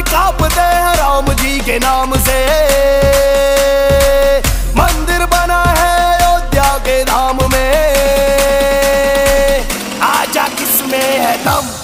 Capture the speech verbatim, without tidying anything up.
कांपते हैं राम जी के नाम से। मंदिर बना है अयोध्या के धाम में, आजा किसमें है दम।